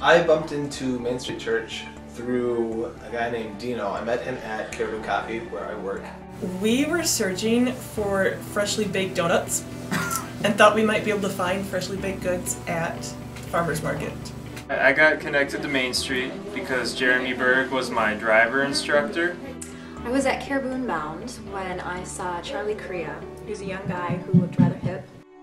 I bumped into Main Street Church through a guy named Dino. I met him at Caribou Coffee, where I work. We were searching for freshly baked donuts and thought we might be able to find freshly baked goods at the farmer's market. I got connected to Main Street because Jeremy Berg was my driver instructor. I was at Caribou and Mound when I saw Charlie Correa. He was a young guy who looked rather hip.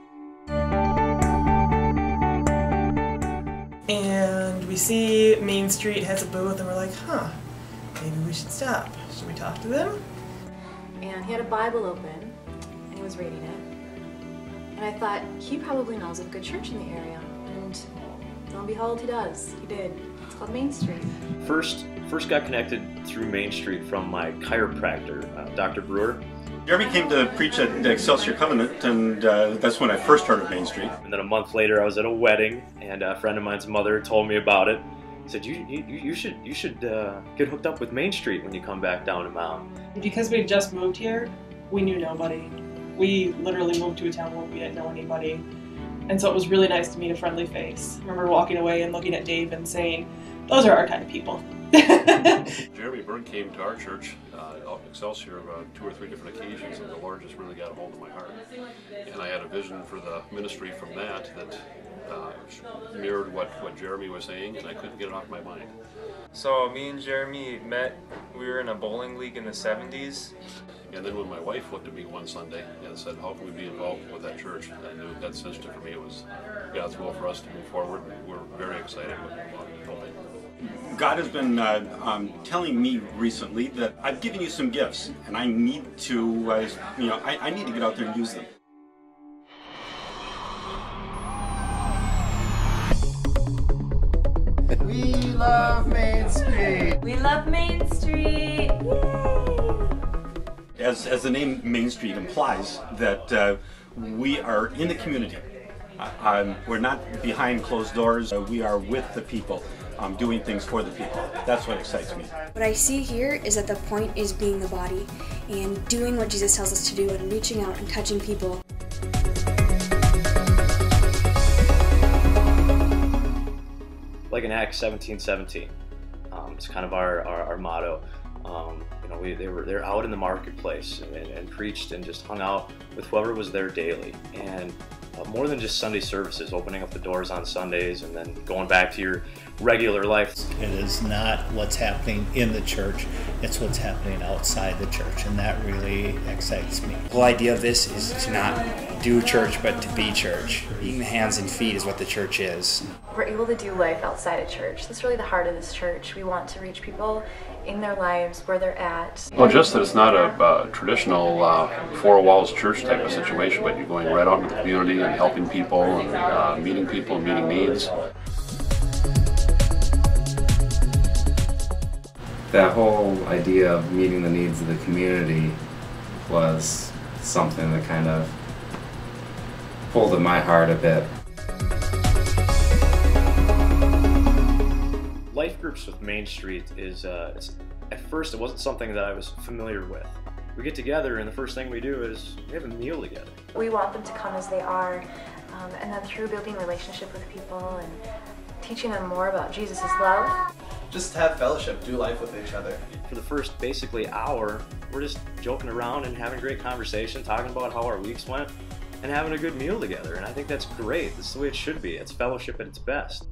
And we see Main Street has a booth and we're like, huh, maybe we should stop. Should we talk to them? And he had a Bible open and he was reading it. And I thought, he probably knows of a good church in the area. And lo and behold, he does. He did. It's called Main Street. First got connected through Main Street from my chiropractor, Dr. Brewer. Jeremy came to preach at the Excelsior Covenant, and that's when I first started Main Street. And then a month later, I was at a wedding, and a friend of mine's mother told me about it. Said, you should get hooked up with Main Street when you come back down to Mound. Because we just moved here, we knew nobody. We literally moved to a town where we didn't know anybody. And so it was really nice to meet a friendly face. I remember walking away and looking at Dave and saying, those are our kind of people. Jeremy Berg came to our church out in Excelsior on 2 or 3 different occasions, and the Lord just really got a hold of my heart. And I had a vision for the ministry from that mirrored what Jeremy was saying, and I couldn't get it off my mind. So me and Jeremy met, we were in a bowling league in the 70s. And then when my wife looked at me one Sunday and said, how can we be involved with that church? I knew that cinched it for me. It was God's will for us to move forward. We're very excited about helping. God has been telling me recently that I've given you some gifts, and I need to, I need to get out there and use them. We love Main Street! We love Main Street! Yay! As the name Main Street implies, that we are in the community. We're not behind closed doors. We are with the people, doing things for the people. That's what excites me. What I see here is that the point is being the body and doing what Jesus tells us to do and reaching out and touching people. Like in Acts 17:17, it's kind of our motto. They're out in the marketplace and preached and just hung out with whoever was there daily. And more than just Sunday services, opening up the doors on Sundays and then going back to your regular life. It is not what's happening in the church, it's what's happening outside the church, and that really excites me. The whole idea of this is to not do church, but to be church. Being the hands and feet is what the church is. We're able to do life outside of church. That's really the heart of this church. We want to reach people in their lives, where they're at. Well, just that it's not a traditional four walls church type of situation, but you're going right out into the community and helping people and meeting people and meeting needs. That whole idea of meeting the needs of the community was something that kind of pulled at my heart a bit. LifeGroups with Main Street is, at first it wasn't something that I was familiar with. We get together and the first thing we do is we have a meal together. We want them to come as they are, and then through building relationship with people and teaching them more about Jesus' love. Just have fellowship, do life with each other. For the first basically hour, we're just joking around and having great conversation, talking about how our weeks went, and having a good meal together. And I think that's great. That's the way it should be. It's fellowship at its best.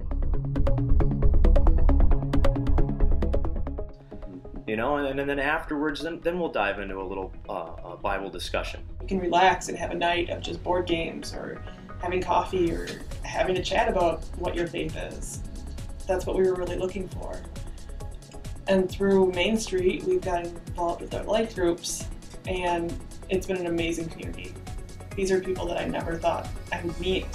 You know, and then afterwards, then we'll dive into a little Bible discussion. You can relax and have a night of just board games or having coffee or having a chat about what your faith is. That's what we were really looking for. And through Main Street, we've gotten involved with our life groups, and it's been an amazing community. These are people that I never thought I would meet.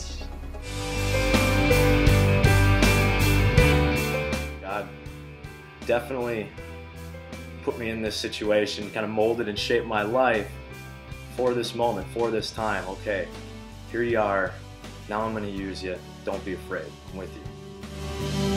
God definitely put me in this situation, kind of molded and shaped my life for this moment, for this time. Okay, here you are. Now I'm going to use you. Don't be afraid. I'm with you.